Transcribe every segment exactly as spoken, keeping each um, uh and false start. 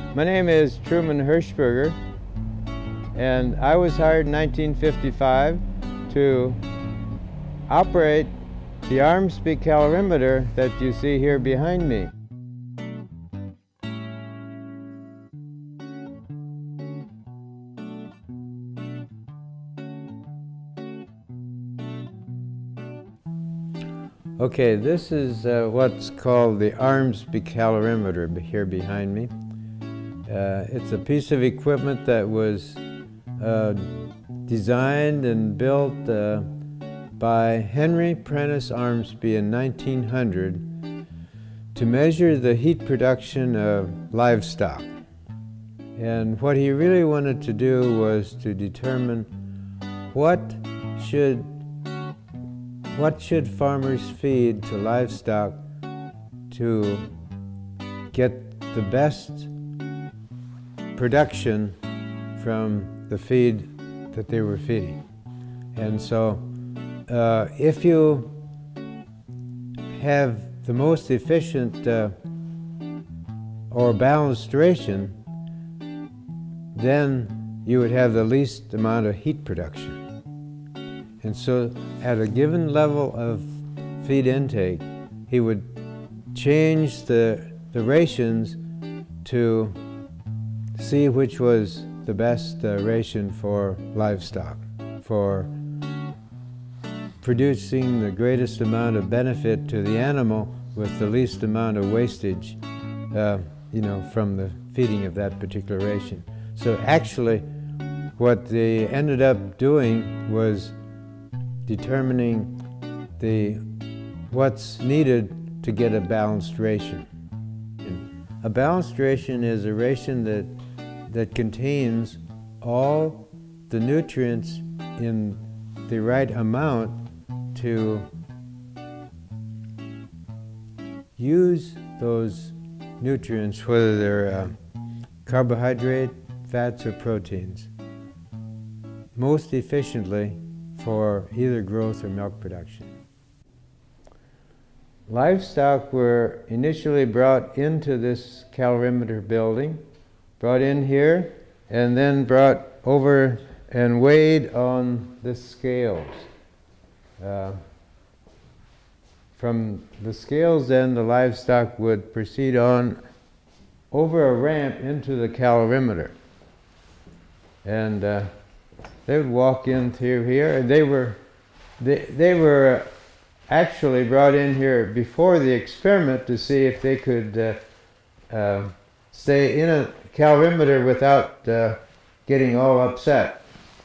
My name is Truman Hirschberger, and I was hired in nineteen fifty-five to operate the Armsby calorimeter that you see here behind me. Okay, this is uh, what's called the Armsby calorimeter here behind me. Uh, it's a piece of equipment that was uh, designed and built uh, by Henry Prentice Armsby in nineteen hundred to measure the heat production of livestock. And what he really wanted to do was to determine what should What should farmers feed to livestock to get the best production from the feed that they were feeding? And so uh, if you have the most efficient uh, or balanced ration, then you would have the least amount of heat production. And so at a given level of feed intake, he would change the, the rations to see which was the best uh, ration for livestock, for producing the greatest amount of benefit to the animal with the least amount of wastage, uh, you know, from the feeding of that particular ration. So actually, what they ended up doing was determining the what's needed to get a balanced ration. A balanced ration is a ration that that contains all the nutrients in the right amount to use those nutrients, whether they're uh, carbohydrate, fats, or proteins, most efficiently for either growth or milk production. Livestock were initially brought into this calorimeter building, brought in here, and then brought over and weighed on the scales. Uh, from the scales then, the livestock would proceed on over a ramp into the calorimeter. And uh, they would walk in through here, and they were they, they were actually brought in here before the experiment to see if they could uh, uh, stay in a calorimeter without uh, getting all upset.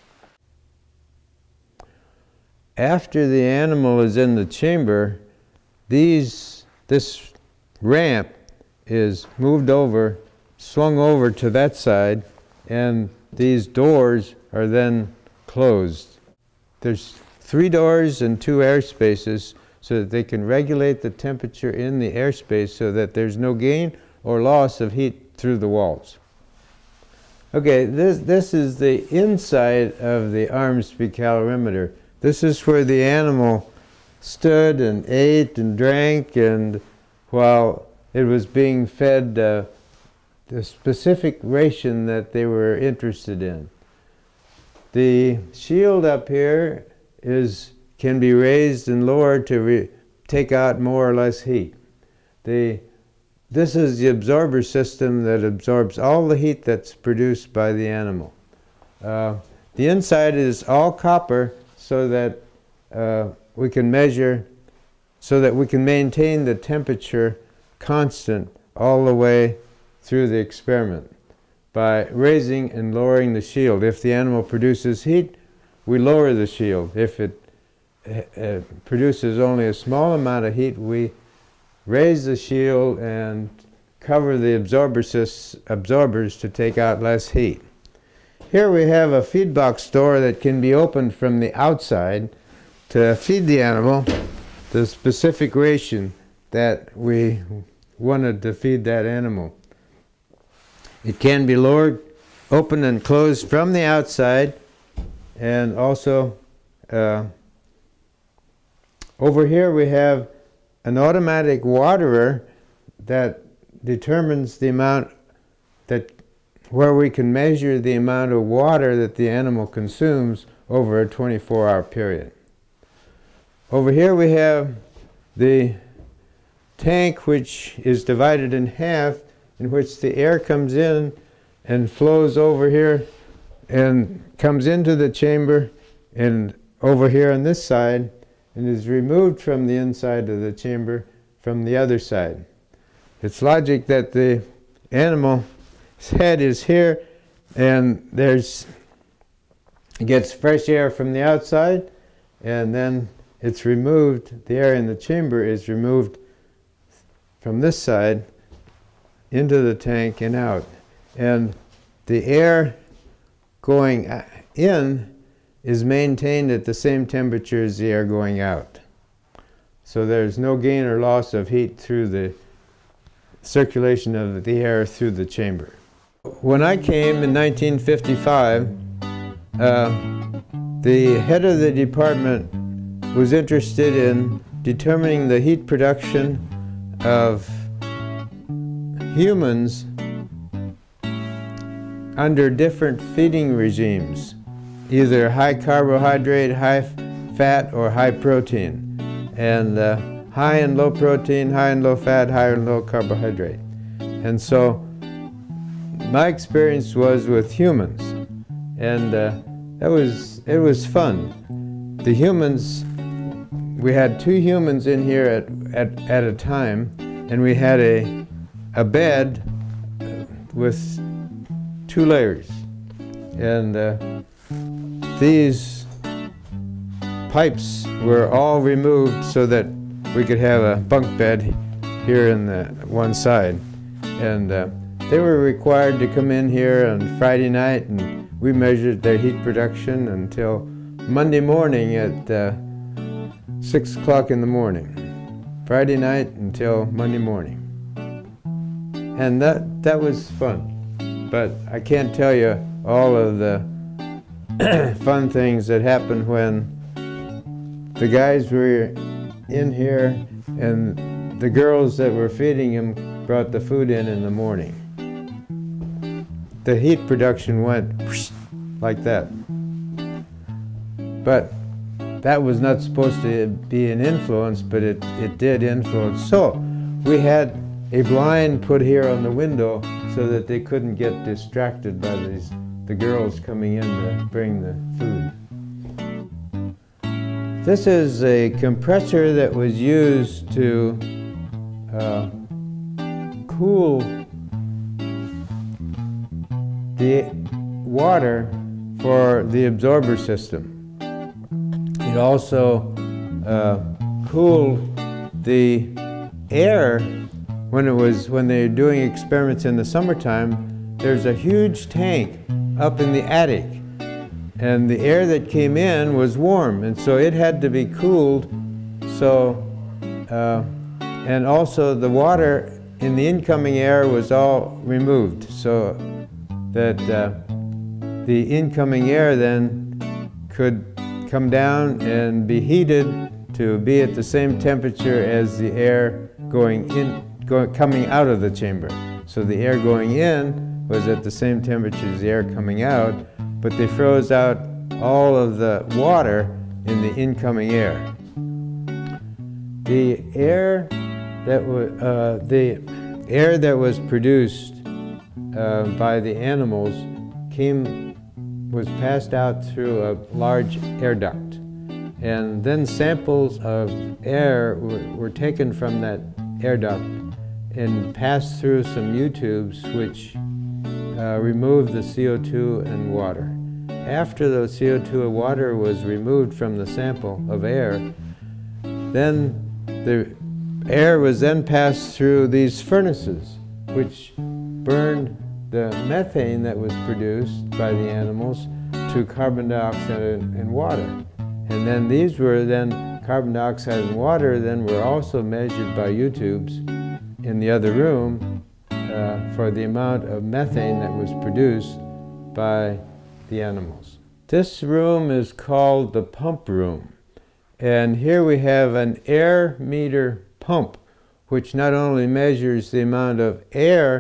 After the animal is in the chamber, these this ramp is moved over, swung over to that side, and these doors are then closed. There's three doors and two air spaces so that they can regulate the temperature in the airspace so that there's no gain or loss of heat through the walls. Okay, this, this is the inside of the Armsby calorimeter. This is where the animal stood and ate and drank, and while it was being fed uh, the specific ration that they were interested in. The shield up here is can be raised and lowered to re take out more or less heat. The, this is the absorber system that absorbs all the heat that's produced by the animal. Uh, the inside is all copper so that uh, we can measure, so that we can maintain the temperature constant all the way through the experiment by raising and lowering the shield. If the animal produces heat, we lower the shield. If it uh, produces only a small amount of heat, we raise the shield and cover the absorbers absorbers to take out less heat. Here we have a feed box door that can be opened from the outside to feed the animal the specific ration that we wanted to feed that animal. It can be lowered, opened and closed from the outside, and also uh, over here we have an automatic waterer that determines the amount that where we can measure the amount of water that the animal consumes over a twenty-four hour period. Over here we have the tank, which is divided in half, in which the air comes in and flows over here and comes into the chamber and over here on this side, and is removed from the inside of the chamber from the other side. It's logic that the animal's head is here, and there's it gets fresh air from the outside, and then it's removed, the air in the chamber is removed from this side into the tank and out. And the air going in is maintained at the same temperature as the air going out. So there's no gain or loss of heat through the circulation of the air through the chamber. When I came in nineteen fifty-five, uh, the head of the department was interested in determining the heat production of humans under different feeding regimes, either high carbohydrate, high fat, or high protein. And uh, high and low protein, high and low fat, high and low carbohydrate. And so my experience was with humans, and uh, that was, it was fun. The humans, we had two humans in here at, at, at a time, and we had a, a bed with two layers. And uh, these pipes were all removed so that we could have a bunk bed here in the one side. And uh, they were required to come in here on Friday night, and we measured their heat production until Monday morning at uh, six o'clock in the morning. Friday night until Monday morning. And that, that was fun. But I can't tell you all of the fun things that happened when the guys were in here and the girls that were feeding him brought the food in in the morning. The heat production went whoosh, like that. But that was not supposed to be an influence, but it, it did influence. So we had a blind put here on the window so that they couldn't get distracted by these, the girls coming in to bring the food. This is a compressor that was used to uh, cool the water for the absorber system. It also uh, cooled the air when it was when they were doing experiments in the summertime. There's a huge tank up in the attic, and the air that came in was warm, and so it had to be cooled. So, uh, and also the water in the incoming air was all removed, so that uh, the incoming air then could come down and be heated to be at the same temperature as the air going in, going, coming out of the chamber. So the air going in was at the same temperature as the air coming out, but they froze out all of the water in the incoming air. The air that was uh, the air that was produced uh, by the animals came was passed out through a large air duct, and then samples of air were, were taken from that air duct and passed through some U-tubes which uh, removed the C O two and water. After the C O two and water was removed from the sample of air, then the air was then passed through these furnaces which burned the methane that was produced by the animals to carbon dioxide and water. And then these were then, carbon dioxide and water then were also measured by U-tubes in the other room uh, for the amount of methane that was produced by the animals. This room is called the pump room. And here we have an air meter pump, which not only measures the amount of air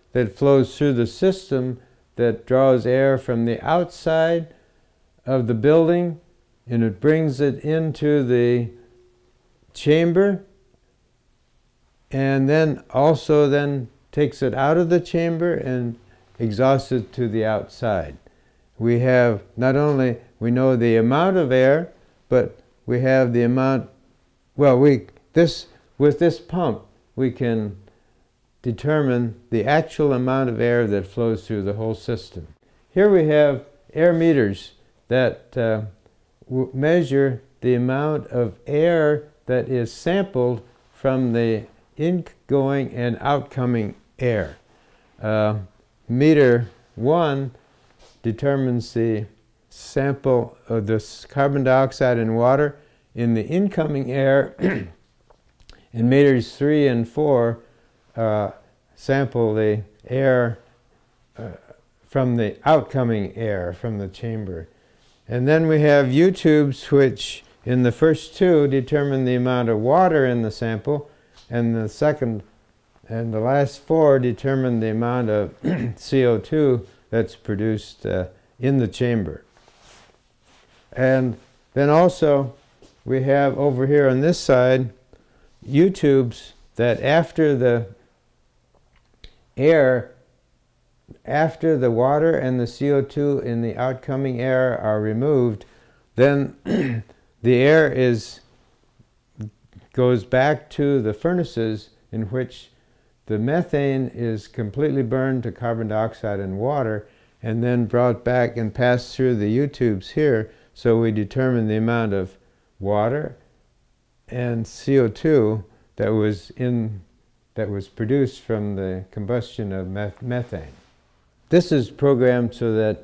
that flows through the system that draws air from the outside of the building, and it brings it into the chamber, and then also then takes it out of the chamber and exhausts it to the outside. We have not only, we know the amount of air, but we have the amount, well, we, this, with this pump, we can determine the actual amount of air that flows through the whole system. Here we have air meters that uh, measure the amount of air that is sampled from the ingoing and outgoing air. Uh, meter one determines the sample of the carbon dioxide and water in the incoming air, and meters three and four uh, sample the air uh, from the outgoing air from the chamber. And then we have U-tubes, which in the first two determine the amount of water in the sample, and the second and the last four determine the amount of C O two that's produced uh, in the chamber. And then also we have over here on this side U-tubes that after the air, after the water and the C O two in the outgoing air are removed, then the air is goes back to the furnaces in which the methane is completely burned to carbon dioxide and water, and then brought back and passed through the U-tubes here, so we determine the amount of water and C O two that was in that was produced from the combustion of meth methane. This is programmed so that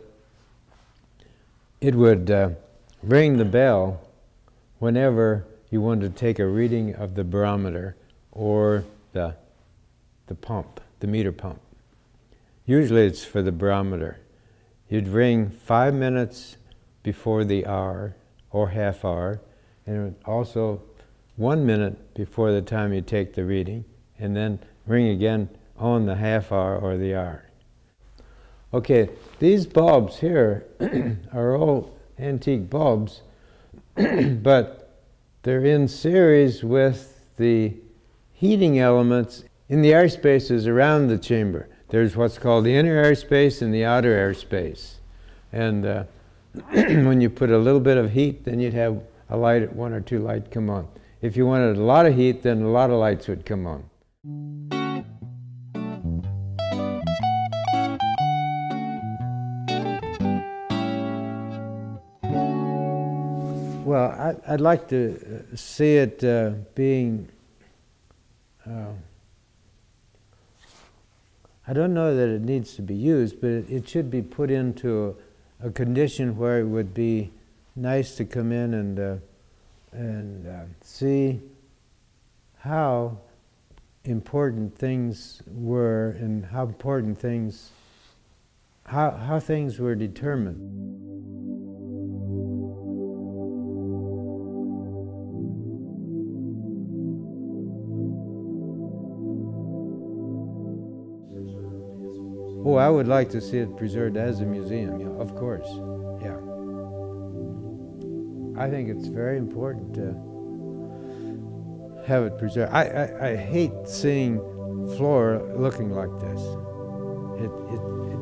it would uh, ring the bell whenever you want to take a reading of the barometer or the, the pump, the meter pump. Usually it's for the barometer. You'd ring five minutes before the hour or half hour, and also one minute before the time you take the reading, and then ring again on the half hour or the hour. Okay, these bulbs here are all antique bulbs, but they're in series with the heating elements in the air spaces around the chamber. There's what's called the inner air space and the outer air space. And uh, when you put a little bit of heat, then you'd have a light, one or two lights come on. If you wanted a lot of heat, then a lot of lights would come on. Well, I, I'd like to see it uh, being, uh, I don't know that it needs to be used, but it, it should be put into a, a condition where it would be nice to come in and, uh, and uh, see how important things were and how important things, how, how things were determined. Oh, I would like to see it preserved as a museum, yeah, of course, yeah. I think it's very important to have it preserved. I, I, I hate seeing flora looking like this. It, it, it,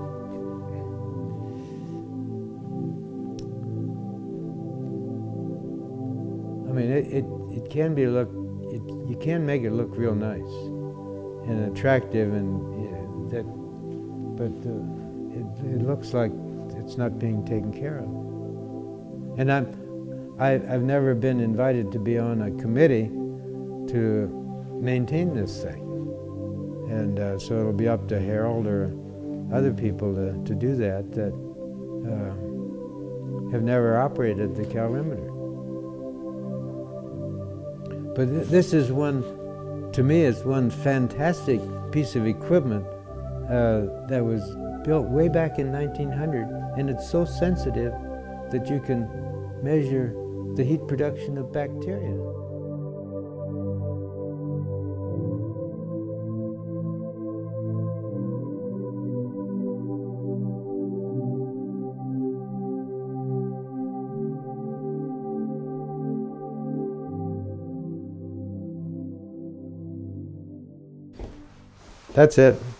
I mean, it, it, it can be look, it, you can make it look real nice and attractive, and yeah, that. But uh, it, it looks like it's not being taken care of. And I'm, I, I've never been invited to be on a committee to maintain this thing. And uh, so it'll be up to Harold or other people to, to do that, that uh, have never operated the calorimeter. But th this is one, to me, it's one fantastic piece of equipment Uh, that was built way back in nineteen hundred, and it's so sensitive that you can measure the heat production of bacteria. That's it.